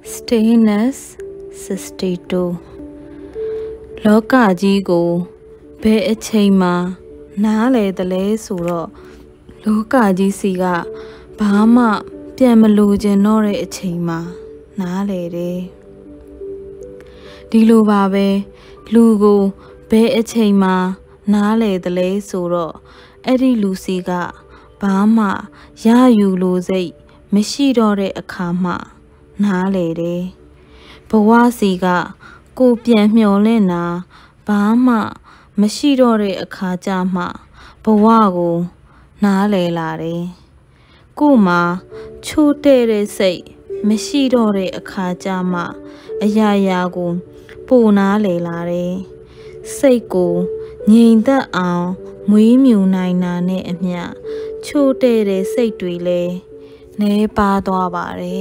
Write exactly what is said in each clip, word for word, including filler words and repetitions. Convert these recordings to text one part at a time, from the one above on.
Stainless sixty-two လောကကြီးကိုဘယ်အချိန်မှနားလေတယ်လဲဆိုတော့လောကကြီးစီကဘာမှပြန်မလိုချင်တော့တဲ့အချိန်မှာနားလေတယ်ဒီလိုပါပဲလူကိုဘယ်အချိန်မှနားလေတယ်လဲဆိုတော့အဲ့ဒီလူစီကဘာမှရယူလို့စိတ်မရှိတော့တဲ့အခါမှနားလေတယ်ဘဝစီကကိုပြန်မျောလင့်တာဘာမှမရှိတော့တဲ့အခါကြမှဘဝကိုနားလေလာတယ်ကိုမှာချိုးတဲ့တဲ့စိတ်မရှိတော့တဲ့အခါကြမှအရာရာကိုပိုနားလေလာတယ်စိတ်ကိုငြိမ်သက်အောင်မွေးမြူနိုင်တာနဲ့အမျှချိုးတဲ့တဲ့စိတ်တွေလည်းနေပါသွားပါတယ်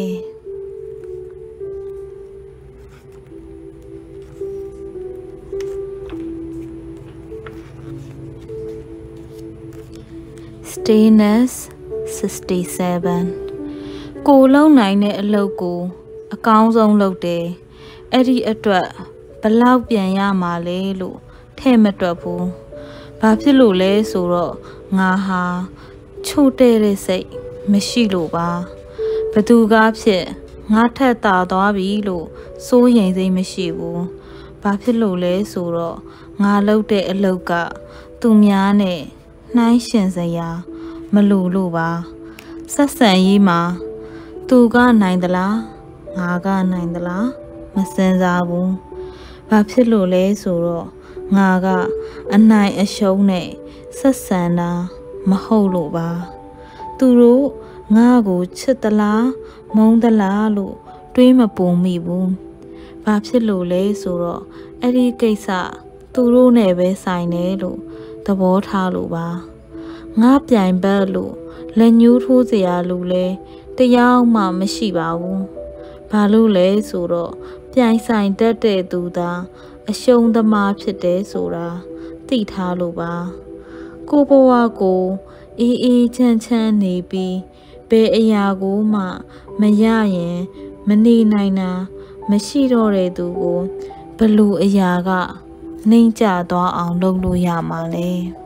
Stainless sixty-seven ကိုလုံးနိုင်တဲ့အလုပ်ကိုအကောင်းဆုံးလုပ်တယ်အဲ့ဒီအတွက်ဘလောက်ပြန်ရမှာလဲလို့ထဲ့မတွက်ဘူးဘာဖြစ်လို့လဲဆိုတော့ငါဟာချို့တဲ့တဲ့စိတ်မရှိလို့ပါဘသူကဖြစ်ငါထက်တာသွားပြီလို့စိုးရိမ်စိတ်မရှိဘူးဘာဖြစ်လို့လဲဆိုတော့ငါလုပ်တဲ့အလုပ်ကသူများနဲ့နှိုင်းရှင်စရာမလိုလို့ပါဆက်ဆံရေးမှာသူကနိုင်သလားငါကနိုင်သလားမစင်စားဘူးဘာဖြစ်လို့လဲဆိုတော့ငါကအနိုင်အရှုံးနဲ့ဆက်ဆံတာမဟုတ်လို့ပါသူတို့ငါကိုချစ်သလားမုန်းသလားလို့တွေးမပုံမိဘူးဘာဖြစ်လို့လဲဆိုတော့အဲ့ဒီကိစ္စသူတို့နဲ့ပဲဆိုင်တယ်လို့သဘောထားလို့ပါငါပြိုင်ဘက်လို့လက်ညှိုးထိုးစရာလူလဲတရားမှမရှိပါဘူးဘာလို့လဲဆိုတော့ပြိုင်ဆိုင်တတ်တဲ့သူသာအရှုံးသမားဖြစ်တယ်ဆိုတာသိထားလို့ပါကိုဘဝကိုအေးအေးချမ်းချမ်းနေပြီးဘယ်အရာကိုမှမရရင်မနေနိုင်တာမရှိတော့တဲ့သူကိုဘလို့အရာကနှိမ့်ကျသွားအောင်လုပ်လို့ရမှာလဲ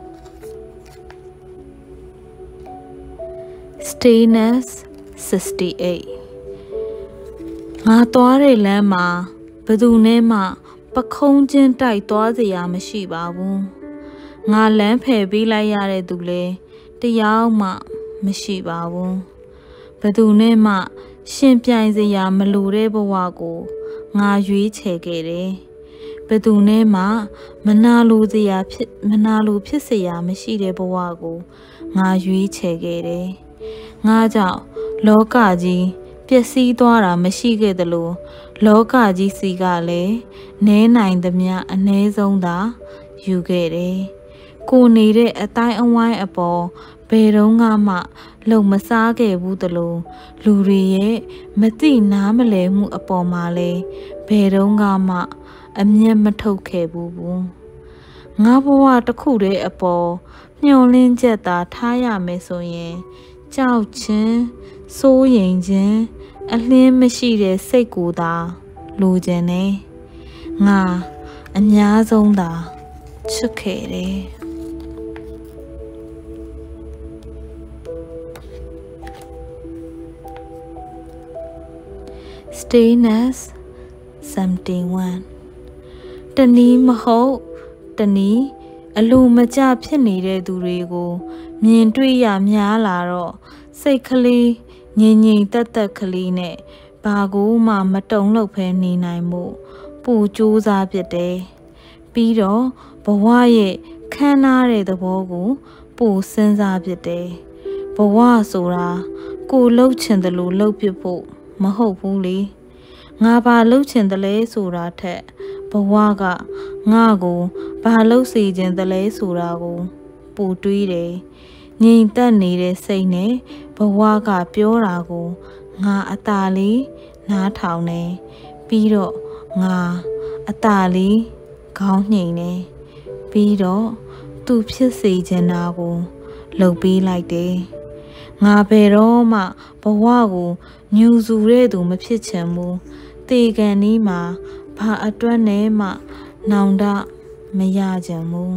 Stainless sixty-eight ငါသွားတဲ့လမ်းမှာဘယ်သူနဲ့မှပခုံးချင်းတိုက်သွားစရာမရှိပါဘူးငါလမ်းဖယ်ပေးလိုက်ရတဲ့သူလဲတရားမှမရှိပါဘူးဘယ်သူနဲ့မှရှင်ပြိုင်စရာမလိုတဲ့ဘဝကိုငါရွေးချယ်ခဲ့တယ်ဘယ်သူနဲ့မှမနာလိုစရာဖြစ်မနာလိုဖြစ်စရာမရှိတဲ့ဘဝကိုငါရွေးချယ်ခဲ့တယ်ငါကြောင့်လောကကြီးပျက်စီးသွားတာမရှိခဲ့သလိုလောကကြီးစီကလည်းနဲနိုင်သမျှအနည်းဆုံးသာယူခဲ့တယ်ကိုနေတဲ့အတိုင်းအဝိုင်းအပေါ်ဘယ်တော့မှလုံမစားခဲ့ဘူးသလိုလူတွေရဲ့မသိနားမလည်မှုအပေါ်မှာလဲဘယ်တော့မှအမျက်မထုတ်ခဲ့ဘူးဘူးငါဘဝတစ်ခုတည်းအပေါ်မျှော်လင့်ချက်သာထားရမယ်ဆိုရင်ကြောက်ခြင်းစိုးရိမ်ခြင်းအလင်းမရှိတဲ့စိတ်ကိုသာလိုချင်တယ်ငါအများဆုံးသာချစ်ခဲ့တယ် Stainless seventy-one တနည်းမဟုတ်တနည်းအလိုမကျဖြစ်နေတဲ့သူတွေကိုမြင်တွေ့ရများလာတော့စိတ်ကလေးငြိမ်ငြိမ်သက်သက်ကလေးနဲ့ဘာကိုမှမတုံ့လောက်ဖဲနေနိုင်မှုပူကြိုးစားဖြစ်တယ်ပြီးတော့ဘဝရဲ့ခမ်းနားတဲ့သဘောကိုပူစဉ်းစားဖြစ်တယ်ဘဝဆိုတာကိုလှုပ်ချင်တယ်လို့လှုပ်ဖြစ်ဖို့မဟုတ်ဘူးလေငါဘာလှုပ်ချင်တယ်လဲဆိုတာထက်ဘဝကငါကိုဘာလှုပ်စေခြင်းတယ်လဲဆိုတာကိုပူတွေးတယ်ငြိမ်သက်နေတဲ့စိတ်နဲ့ဘဝကပြောတာကိုငါအသာလေးနားထောင်နေပြီးတော့ငါအသာလေးခေါင်းညှိနေပြီးတော့သူဖြစ်စေချင်တာကိုလှုပ်ပေးလိုက်တယ်ငါဘယ်တော့မှဘဝကိုညူစုတဲ့သူမဖြစ်ချင်ဘူးတေကန်နီးမှာဘာအတွက်နဲ့မှနောင်တမရကြဘူး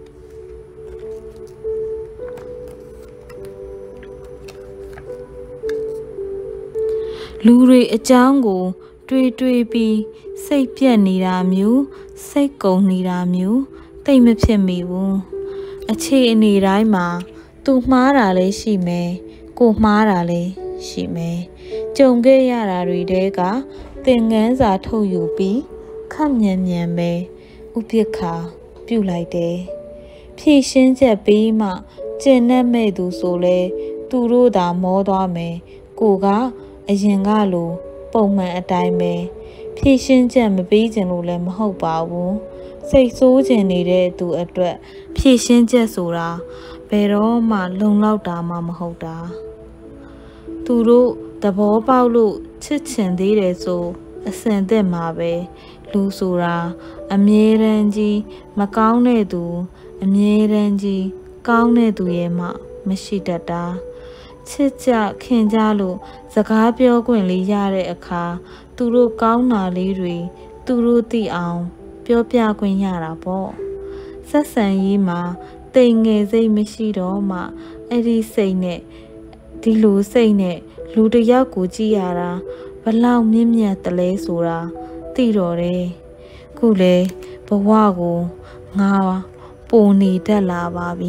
လူတွေအကြောင်းကိုတွေးတွေးပြီးစိတ်ပြက်နေတာမျိုးစိတ်ကုန်နေတာမျိုးသိမဖြစ်မိဘူးအခြေအနေတိုင်းမှာသူမှားတာလည်းရှိမယ်ကိုမှားတာလည်းရှိမယ်ကြုံခဲ့ရတာတွေတဲကသင်ခန်းစာထုတ်ယူပြီးခက်မြန်မြန်ပဲဥပိ္ပခာပြုလိုက်တယ်ဖြည့်ရှင်းချက်ပြီးမှကျင့်နဲ့မဲ့သူဆိုလဲသူတို့သာမောသွားမယ်ကိုကအရင်ကလိုပုံမှန်အတိုင်းပဲဖြည့်ရှင်းချက်မပေးခြင်းလို့လည်းမဟုတ်ပါဘူးစိတ်ဆိုးခြင်းနေတဲ့သူအတွက်ဖြည့်ရှင်းချက်ဆိုတာဘယ်တော့မှလုံလောက်တာမှမဟုတ်တာသူတို့သဘောပေါက်လို့ချစ်ချင်သေးတယ်ဆိုအစင်သက်မှာပဲလူဆိုတာအမြဲတမ်းကြီးမကောင်းတဲ့သူအမြဲတမ်းကြီးကောင်းတဲ့သူရဲ့မှမရှိတတ်တာချစ်ကြခင်ကြလို့စကားပြောခွင့်လေးရတဲ့အခါသူတို့ကောင်းတာလေးတွေသူတို့သိအောင်ပြောပြခွင့်ရတာပေါ့ဆက်ဆံရေးမှာတိမ်ငယ်စိတ်မရှိတော့မှအဲ့ဒီစိတ်နဲ့ဒီလိုစိတ်နဲ့လူတစ်ယောက်ကိုကြည့်ရတာဘလောက်မြင့်မြတ်တလဲဆိုတာသိတော့တယ်ခုလေဘဝကိုငါပုံနေတတ်လာပါပြီ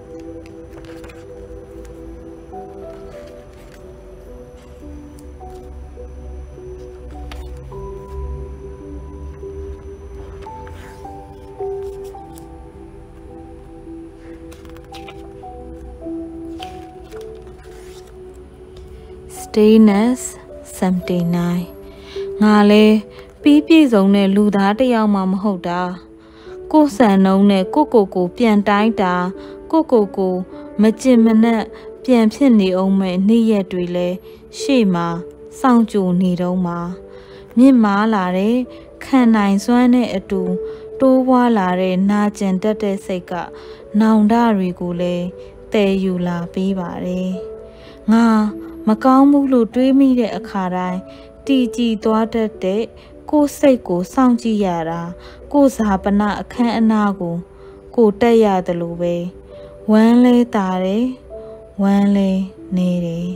Stainless seventy-nine ငါလဲပြီးပြည့်စုံတဲ့လူသားတစ်ယောက်မှမဟုတ်တာကိုယ်ဆန်နှုံးနဲ့ကိုကိုကိုပြန်တိုင်းတာကိုကိုကိုမကျင်မနက်ပြန်ဖြစ်နေအောင်မဲ့နေ့ရက်တွေလဲရှေ့မှာစောင့်ကြိုနေတော့မှာမြင့်မားလာတဲ့ခံနိုင်စွမ်းတဲ့အတူတိုးပွားလာတဲ့နာကျင်တတ်တဲ့စိတ်ကနောင်တတွေကိုလဲတည်ယူလာပေးပါတယ်ငါမကောင်းဘူးလို့တွေးမိတဲ့အခါတိုင်းတည်ကြည်သွားတတ်တဲ့ကိုယ်စိတ်ကိုစောင့်ကြည့်ရတာကိုယ်ဇာပနအခန်းအနားကိုကိုတက်ရတယ်လို့ပဲဝမ်းလဲတာတယ်ဝမ်းလဲနေတယ်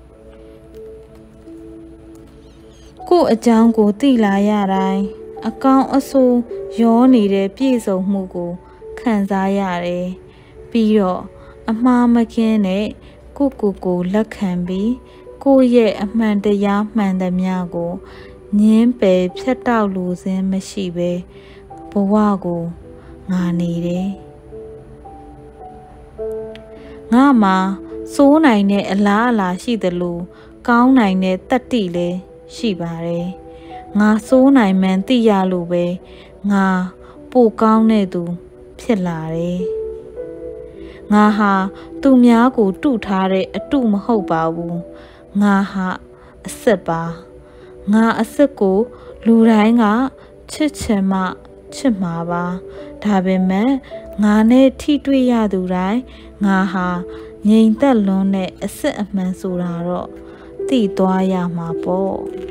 ကိုယ်အကြောင်းကိုသိလာရတိုင်းအကောင်းအဆိုးရောနေတဲ့ပြည့်စုံမှုကိုခံစားရတယ်ပြီးတော့အမှားမကင်းတဲ့ကိုကိုကိုလက်ခံပြီးကိုရဲ့အမှန်တရားမှန်သမျှကိုငင်းပယ်ဖြတ်တောက်လို့ခြင်းမရှိပဲဘဝကိုငါနေတယ်ငါမှာစိုးနိုင်တဲ့အလားအလာရှိသလိုကောင်းနိုင်တဲ့တတ္တိလည်းရှိပါတယ်ငါစိုးနိုင်မှန်သိရလို့ပဲငါပိုကောင်းတဲ့သူဖြစ်လာတယ်ငါဟာသူများကိုတုထားတဲ့အတုမဟုတ်ပါဘူးငါဟာအစ်စ်ပါငါအစ်စ်ကိုလူတိုင်းကချစ်ချင်မှချစ်မှာပါဒါပေမဲ့ငါနဲ့ထိတွေ့ရသူတိုင်းငါဟာငြိမ်သက်လွန်းတဲ့အစ်စ်အမှန်ဆိုတာတော့သိသွားရမှာပေါ့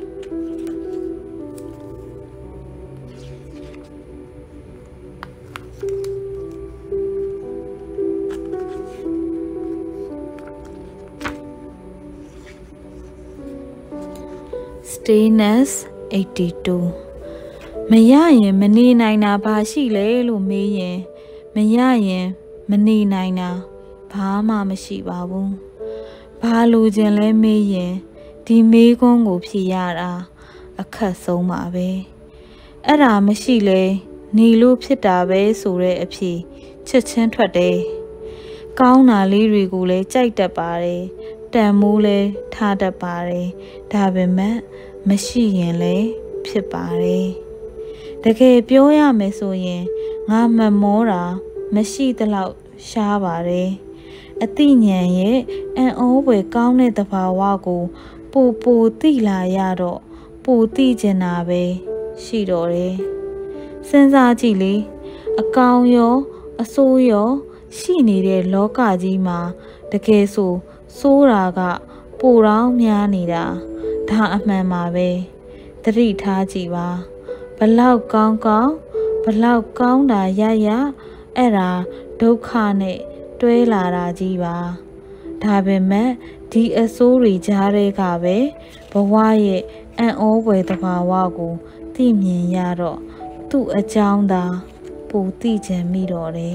Stainless eighty-two မရရင်မနေနိုင်တာဘာရှိလဲလို့မေးရင်မရရင်မနေနိုင်တာဘာမှမရှိပါဘူးဘာလိုချင်လဲမေးရင်ဒီမေးခွန်းကိုဖြေရတာအခက်ဆုံးပါပဲအဲ့ဒါမရှိလဲနေလို့ဖြစ်တာပဲဆိုတဲ့အဖြေချက်ချင်းထွက်တယ်ကောင်းတာလေးတွေကိုလည်းကြိုက်တတ်ပါတယ်တန်မိုးလဲထားတတ်ပါတယ်ဒါပေမဲ့မရှိရင်လည်းဖြစ်ပါတယ်တကယ်ပြောရမယ်ဆိုရင်ငါမမောတာမရှိသလောက်ရှားပါတယ်အသိဉာဏ်ရဲ့အံ့ဩဖွယ်ကောင်းတဲ့သဘာဝကိုပိုပိုသိလာရတော့ပိုသိကျင်တာပဲရှိတော့တယ်စဉ်းစားကြည့်လေအကောင်ရောအဆိုးရောရှိနေတဲ့လောကကြီးမှာတကယ်ဆိုစိုးတာကပိုတော့များနေတာဒါအမှန်ပါပဲသတိထားကြည့်ပါဘလောက်ကောင်းကောင်းဘလောက်ကောင်းတာရရအဲ့ဒါဒုက္ခနဲ့တွဲလာတာကြီးပါဒါပေမဲ့ဒီအဆိုးတွေကြားတဲ့ကပဲဘဝရဲ့အံ့ဩဖွယ်သဘာဝကိုသိမြင်ရတော့သူ့အကြောင်းသာပိုသိချင်မိတော့တယ်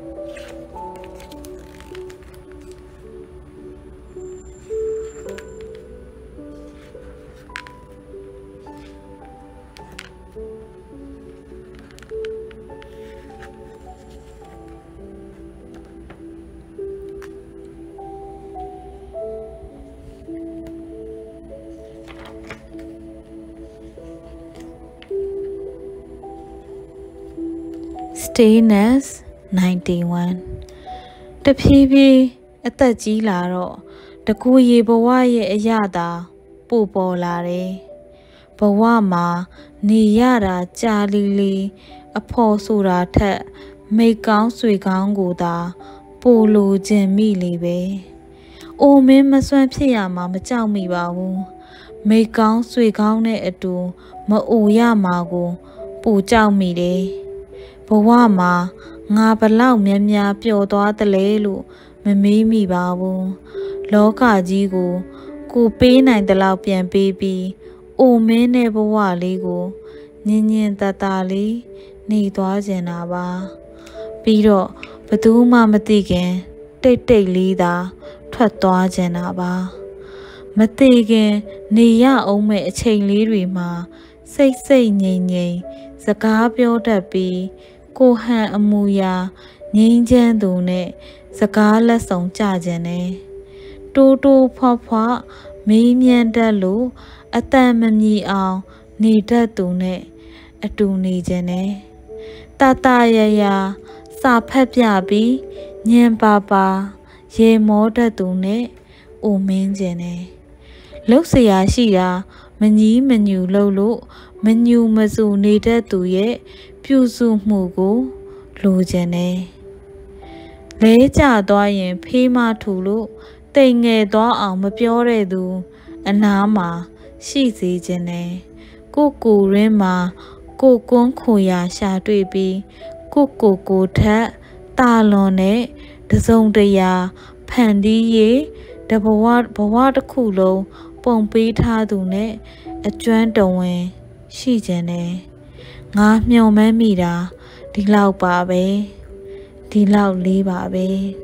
Stayness ninety-one တဖြည်းဖြည်းအသက်ကြီးလာတော့တကူရေဘဝရဲ့အရာသာပို့ပေါ်လာတယ်ဘဝမှာနေရတာကြာလီလီအဖို့ဆိုတာထက်မိကောင်းဆွေကောင်းကိုသာပို့လိုခြင်းမိလေပဲအိုမင်းမစွန့်ဖြစ်ရမှာမကြောက်မိပါဘူးမိကောင်းဆွေကောင်းတဲ့အတူမအိုရမှာကိုပို့ကြောက်မိတယ်ဘဝမှာငါဘလောက်များများပျော်သွားသလဲလို့မမေးမိပါဘူးလောကကြီးကိုကိုပေးနိုင်တဲ့လောက်ပြန်ပေးပြီးအိုမင်းတဲ့ဘဝလေးကိုညင်ညင်တတလေးနေသွားကြတာပါပြီးတော့ဘသူမှမသိခင်တိတ်တိတ်လေးသာထွက်သွားကြတာပါမသိခင်နေရအောင်မဲ့အချိန်လေးတွေမှာစိတ်စိတ်ငြိမ်ငြိမ်စကားပြောတတ်ပြီးကိုဟန်အမူအရာငြိမ်းချမ်းသူနဲ့စကားလက်ဆောင်ကြခြင်းနဲ့တိုးတိုးဖွားဖွားမေးမြန်းတတ်လို့အတန်မမြည်အောင်နေတတ်သူနဲ့အတူနေခြင်းနဲ့တတရရစာဖတ်ပြပြီးညင်ပါပါရေမောတတ်သူနဲ့အိုမင်းခြင်းနဲ့လှုပ်เสียရှိတာမကြီးမညူလို့လို့မညူမစုနေတတ်သူရဲ့ပြုစုမှုကိုလိုချင်တယ်လဲကျသွားရင်ဖေးမထူလို့တိမ်ငယ်သွားအောင်မပြောတဲ့သူအနားမှာရှိစေခြင်းတယ်ကိုကိုရင်းမှာကိုကွန်းခိုရာရှာတွေ့ပြီးကိုကိုကိုထက်တာလွန်တဲ့တစုံတရာဖန်တီးရေးတဘဝဘဝတစ်ခုလုံးပုံပေးထားသူနဲ့အကျွမ်းတဝင်ရှိခြင်းတယ်ငါမျှော်မှန်းမိတာဒီလောက်ပါပဲဒီလောက်လေးပါပဲ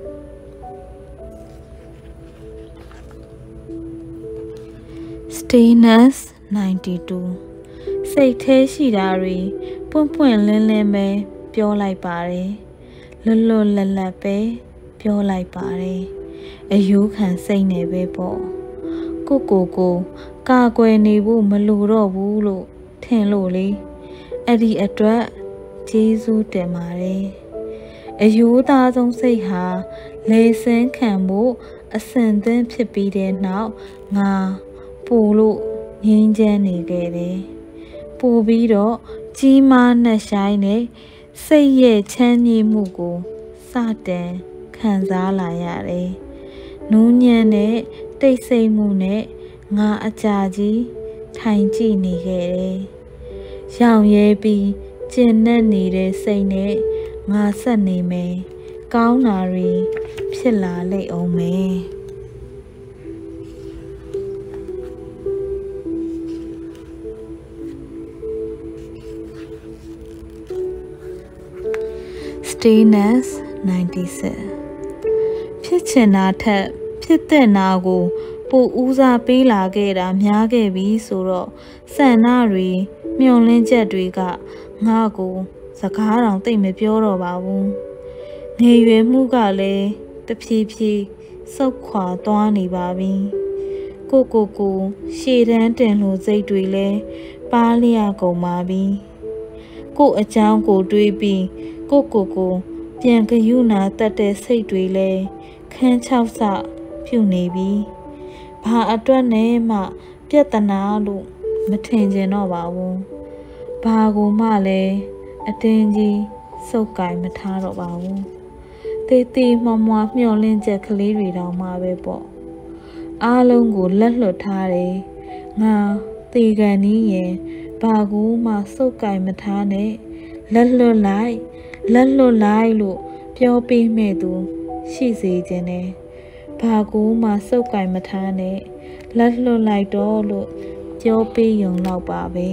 Stayness ninety-two စိတ်ထဲရှိတာတွေပွန့်ပွန့်လင်းလင်းပဲပြောလိုက်ပါတယ်လွတ်လွတ်လပ်လပ်ပဲပြောလိုက်ပါတယ်အယိုးခံစိတ်နဲ့ပဲပေါ့ကိုကိုကိုကာကွယ်နေဖို့မလိုတော့ဘူးလို့ထင်လို့လေအဲ့ဒီအတွက်ကျေးဇူးတင်ပါတယ်အယိုးသားဆုံးစိတ်ဟာလေဆင်းခံဖို့အစင်သင်းဖြစ်ပြီးတဲ့နောက်ငါပို့လို့ငြင်းချမ်းနေခဲ့တယ်ပို့ပြီးတော့ကြီးမားနှက်ဆိုင်နဲ့စိတ်ရဲ့ချမ်းမြေ့မှုကိုစတင်ခံစားလာရတယ်နူးညံ့တဲ့တိတ်ဆိတ်မှုနဲ့ငါအကြာကြီးထိုင်ကြည့်နေခဲ့တယ်ရောင်ရဲပြီးကျဉ်နဲ့နေတဲ့စိတ်နဲ့ငါဆက်နေမယ်ကောင်းတာတွေဖြစ်လာလိမ့်အောင်မယ် Stayness ninety-six ဖြစ်ချင်တာထက်ဖြစ်တဲ့နာကိုပိုဦးစားပေးလာခဲ့တာများခဲ့ပြီဆိုတော့ဆန္ဒတွေမျောလင်းချက်တွေကငါ့ကိုစကားတောင်သိမ့်မပြောတော့ပါဘူးငယ်ရွယ်မှုကလည်းတဖြည်းဖြည်းဆုတ်ခွာသွားနေပါပြီကိုကိုကိုရှေ့တန်းတင်လို့စိတ်တွေလည်းပါလျက်ကုန်ပါပြီကိုအကြောင်းကိုတွေးပြီးကိုကိုကိုပြန်ကယူနာတတ်တဲ့စိတ်တွေလည်းခန်းချောက်ဆပြုနေပြီဘာအတွက်နဲ့မှပြဿနာလို့မထင်ကျင်တော့ပါဘူးဘာကိုမှလည်းအတင်းကြီးစုပ်ကင်မထားတော့ပါဘူးတေးသေးမွားမွားမျောလင်းချက်ကလေးတွေတောင်မှပဲပေါ့အားလုံးကိုလက်လွတ်ထားတယ်ငါတေကန်နီးရင်ဘာကိုမှစုပ်ကင်မထားနဲ့လက်လွတ်လိုက်လက်လွတ်လိုက်လို့ပြောပေးမဲ့သူရှိစေခြင်းနဲ့ဘာကိုမှစုပ်ကင်မထားနဲ့လက်လွတ်လိုက်တော့လို့ပြောပေးရုံတော့ပါပဲ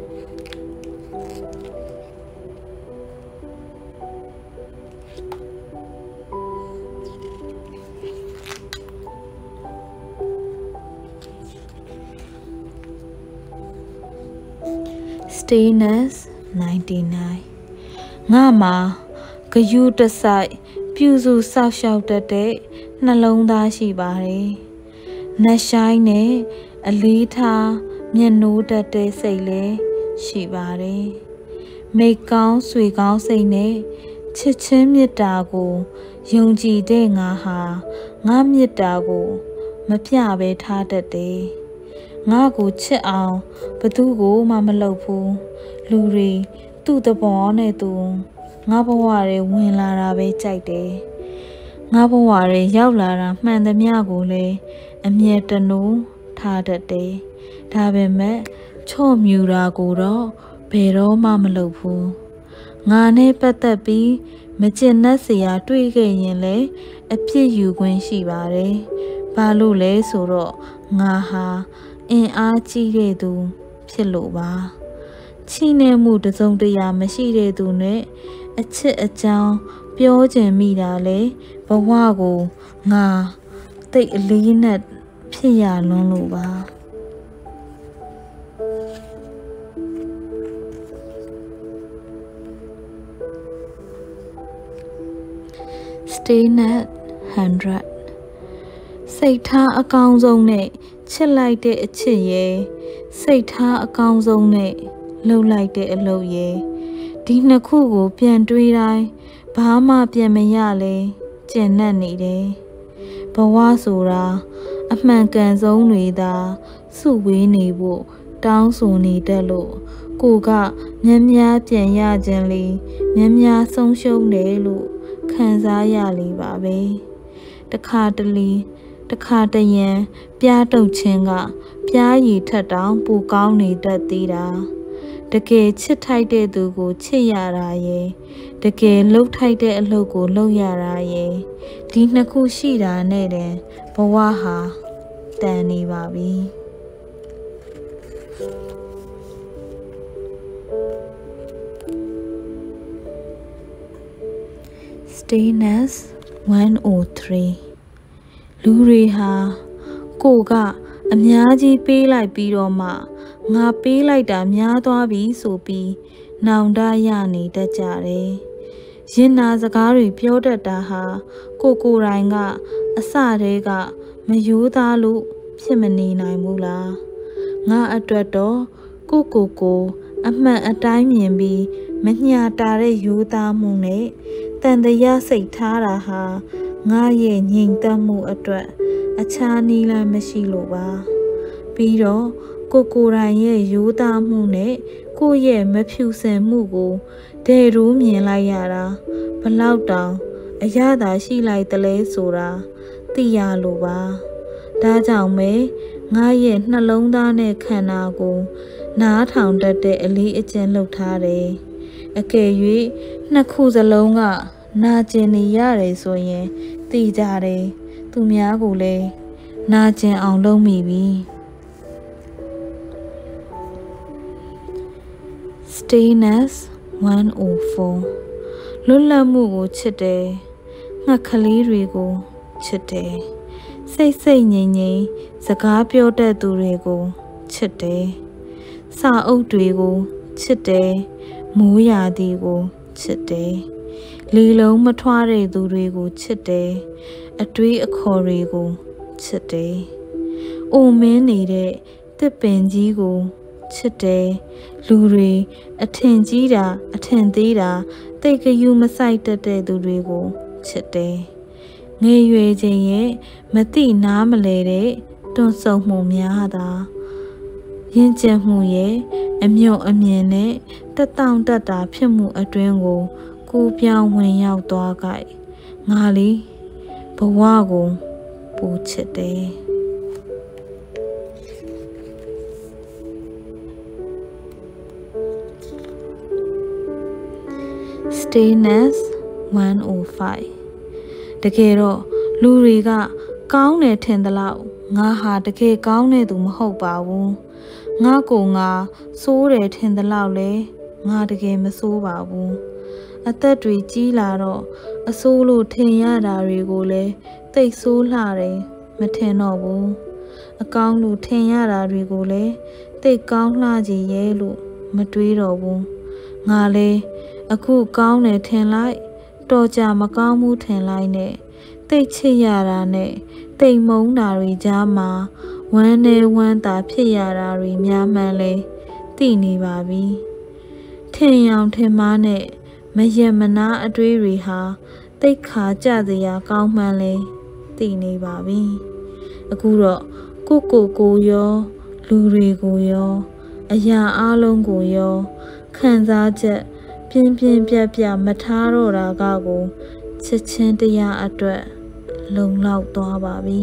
Stainless ninety-nine ငါမှာဂယုတဆိုင်ပြူစုဆောက်ရှောက်တတ်တဲ့နှလုံးသားရှိပါတယ်။နှဆိုင်နဲ့အလေးထားမျက်နှိုးတတ်တဲ့စိတ်လည်းရှိပါတယ်။မိကောင်းဆွေကောင်းစိတ်နဲ့ချစ်ချင်းမေတ္တာကိုယုံကြည်တဲ့ငါဟာငါမေတ္တာကိုမပြဘဲထားတတ်တယ်။ငါကိုချစ်အောင်ဘသူကိုမှမလုပ်ဘူးလူတွေသူ့သဘောနဲ့သူငါဘဝတွေဝင်လာတာပဲကြိုက်တယ်ငါဘဝတွေရောက်လာတာမှန်သမျှကိုလည်းအမြဲတနိုးထားတတ်တယ်ဒါပေမဲ့ချော့မြူတာကိုတော့ဘယ်တော့မှမလုပ်ဘူးငါနဲ့ပတ်သက်ပြီးမကျင်နှက်စရာတွေ့ခဲ့ရင်လည်းအပြစ်ယူခွင့်ရှိပါတယ်ဘာလို့လဲဆိုတော့ငါဟာအင်အားကြီးတဲ့သူဖြစ်လို့ပါချီးနှဲမှုတစုံတရာမရှိတဲ့သူနဲ့အချစ်အကြောင်းပြောချင်မိတာလေဘဝကိုငါတိတ်အလေးနဲ့ဖြစ်ရလွန်းလို့ပါ Stainless one hundred စိတ်ထားအကောင်းဆုံးနဲ့ချစ်လိုက်တဲ့အချစ်ရဲ့စိတ်ထားအကောင်းဆုံးနဲ့လှုပ်လိုက်တဲ့အလုပ်ရဲ့ဒီနှစ်ခုကိုပြန်တွေးတိုင်းဘာမှပြန်မရလဲကျဉ်နှံ့နေတယ်ဘဝဆိုတာအမှန်ကန်ဆုံးတွေသာစုဝေးနေဖို့တောင်းဆိုနေတတ်လို့ကိုကမြန်းများပြန်ရခြင်းလေမြန်းများဆုံးရှုံးတယ်လို့ခံစားရလေပါပဲတခါတလေတခါတရံပြားတုတ်ခြင်းကပြားရည်ထက်တောင်ပိုကောင်းနေတတ်သေးတာတကယ်ချစ်ထိုက်တဲ့သူကိုချစ်ရတာရဲ့တကယ်လှုပ်ထိုက်တဲ့အလုပ်ကိုလှုပ်ရတာရဲ့ဒီနှစ်ခုရှိတာနဲ့တည်းဘဝဟာတန်နေပါပြီ Stainless one oh three လူတွေဟာကိုကအများကြီးပေးလိုက်ပြီးတော့မှငါပေးလိုက်တာများသွားပြီဆိုပြီးနောင်တရနေတတ်ကြတယ်။ရင်နာစကားတွေပြောတတ်တာဟာကိုကိုယ်တိုင်ကအစတည်းကမယိုးသားလို့ဖြစ်မနေနိုင်ဘူးလား။ငါအတွက်တော့ကိုကိုကိုအမှန်အတိုင်းမြင်ပြီးမညာတာတဲ့ယိုးသားမှုနဲ့တန်တရားစိတ်ထားတာဟာငါရဲ့ငြိမ်သက်မှုအတွက်အခြားနည်းလမ်းမရှိလို့ပါပြီးတော့ကိုကိုယ်တိုင်ရဲ့ရိုးသားမှုနဲ့ကိုယ့်ရဲ့မဖြူစင်မှုကိုဒဲရိုးမြင်လိုက်ရတာဘလောက်တောင်အရသာရှိလိုက်တလဲဆိုတာသိရလို့ပါဒါကြောင့်ပဲငါရဲ့နှလုံးသားနဲ့ခန္ဓာကိုနားထောင်တတ်တဲ့အလေးအကျင့်လုပ်ထားတယ်အကယ်၍နှစ်ခုစလုံးကနာကျင်နေရတယ်ဆိုရင်သိကြတယ်သူများကိုလည်းနာကျင်အောင်လုပ်မိပြီ Stainless one oh four လွတ်လပ်မှုကိုချစ်တယ်ငှက်ကလေးတွေကိုချစ်တယ်စိတ်စိတ်ငြိမ်ငြိမ်စကားပြောတတ်သူတွေကိုချစ်တယ်စာအုပ်တွေကိုချစ်တယ်မိုးရာသီကိုချစ်တယ်လေလုံးမထွားတဲ့သူတွေကိုချစ်တယ်အတွေးအခေါ်တွေကိုချစ်တယ်အိုမင်းနေတဲ့တစ်ပင်ကြီးကိုချစ်တယ်လူတွေအထင်ကြီးတာအထင်သေးတာတိတ်ကယူမဆိုင်တတ်တဲ့သူတွေကိုချစ်တယ်ငယ်ရွယ်ခြင်းရဲ့မတိနားမလဲတဲ့တွန့်ဆုံမှုများတာရင်ကျက်မှုရဲ့အမြုံအမြင်နဲ့တတောင့်တတာဖြစ်မှုအတွင်းကိုကိုပြောင်းဝင်ရောက်သွားကြငါလေးဘဝကိုပူချစ်တယ် Stainless one oh five တကယ်တော့လူတွေကကောင်းတယ်ထင်သလောက်ငါဟာတကယ်ကောင်းတဲ့သူမဟုတ်ပါဘူးငါကိုငါစိုးတယ်ထင်သလောက်လဲငါတကယ်မစိုးပါဘူးအသက်တွေကြီးလာတော့အဆိုးလို့ထင်ရတာတွေကိုလည်းတိတ်ဆိုးလှတယ်မထင်တော့ဘူးအကောင်းလို့ထင်ရတာတွေကိုလည်းတိတ်ကောင်းလှကြီးရဲ့လို့မတွေးတော့ဘူးငါလဲအခုကောင်းတယ်ထင်လိုက်တော်ကြမကောင်းဘူးထင်လိုက်နဲ့တိတ်ချစ်ရတာနဲ့တိတ်မုန်းတာတွေကြားမှာဝမ်းနဲ့ဝမ်းသာဖြစ်ရတာတွေများမှန်းလဲသိနေပါပြီထင်ရောင်ထင်မှားနဲ့မယက်မနာအတွေးတွေဟာတိတ်ခါကြစရာကောင်းမှန်းလဲသိနေပါပြီအခုတော့ကိုကိုကိုရောလူတွေကိုရောအရာအလုံးကိုရောခံစားချက်ပြင်းပြင်းပြပြမထားတော့တာကကိုချက်ချင်းတရားအတွက်လုံလောက်သွားပါပြီ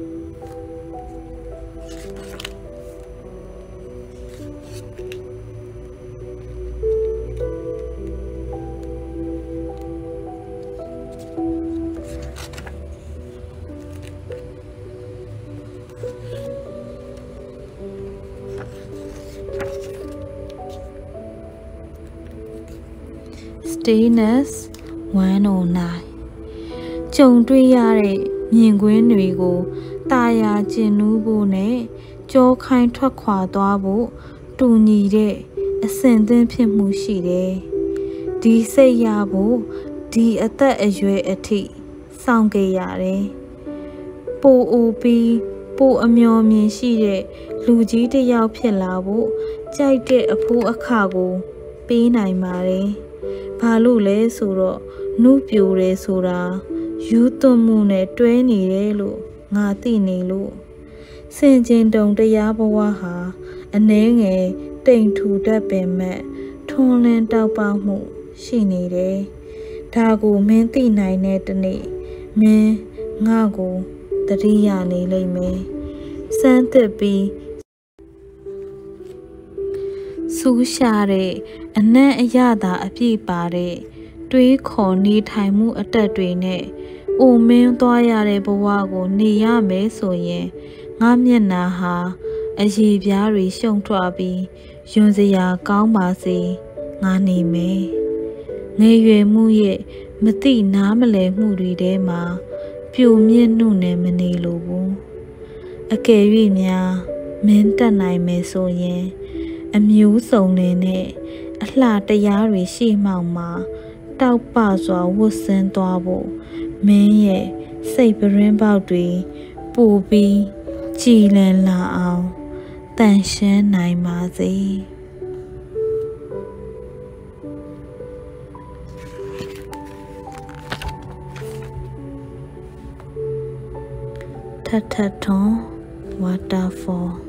Stainless one oh nine ကြုံတွေ့ရတဲ့မြင်ကွင်းတွေကိုတာယာကျင်နူးဖို့နဲ့ကြောခိုင်းထွက်ခွာသွားဖို့တူညီတဲ့အဆင့်သင့်ဖြစ်မှုရှိတယ်။ဒီစိတ်ရဖို့ဒီအသက်အရွယ်အထိစောင့်ကြရတယ်။ပိုအိုပြီးပိုအမျော်မြင်ရှိတဲ့လူကြီးတစ်ယောက်ဖြစ်လာဖို့ကြိုက်တဲ့အဖိုးအခါကိုပေးနိုင်ပါတယ်။ဘာလို့လဲဆိုတော့နုပြိုတယ်ဆိုတာယူသွမှုနဲ့တွဲနေတယ်လို့ငါသိနေလို့စင်ကျင်တုံတရားဘဝဟာအနှဲငယ်တိမ်ထူတတ်ပင်မဲ့ထွန်းလင်းတောက်ပမှုရှိနေတယ်ဒါကိုမင်းသိနိုင်တဲ့တနေ့မင်းငါကိုတတိယနေလိမ့်မယ်စမ်းသစ်ပြီးစူးရှာတဲ့အနံ့အရသာအပြည့်ပါတဲ့တွေးခေါ်နေထိုင်မှုအတက်တွေနဲ့အိုမင်းသွားရတဲ့ဘဝကိုနေရမယ်ဆိုရင်ငါမျက်နှာဟာအရေပြားတွေရှုံထွက်ပြီးယွန်းစရာကောင်းပါစေငါနေမယ်ငယ်ရွယ်မှုရဲ့မသိနားမလည်မှုတွေထဲမှာပြိုမြင့်နှုတ်နဲ့မနေလိုဘူးအကယ်၍များမင်းတက်နိုင်မယ်ဆိုရင်အမျိုးစုံတွေနဲ့အလှတရားတွေရှိမှောင်မှာတောက်ပစွာဝတ်ဆင်းသွားဖို့မင်းရဲ့စိတ်ပရင်းပေါက်တွေပို့ပြီးကြည်လင်လာအောင်တန်ရှင်းနိုင်ပါစေထထထွန် waterfall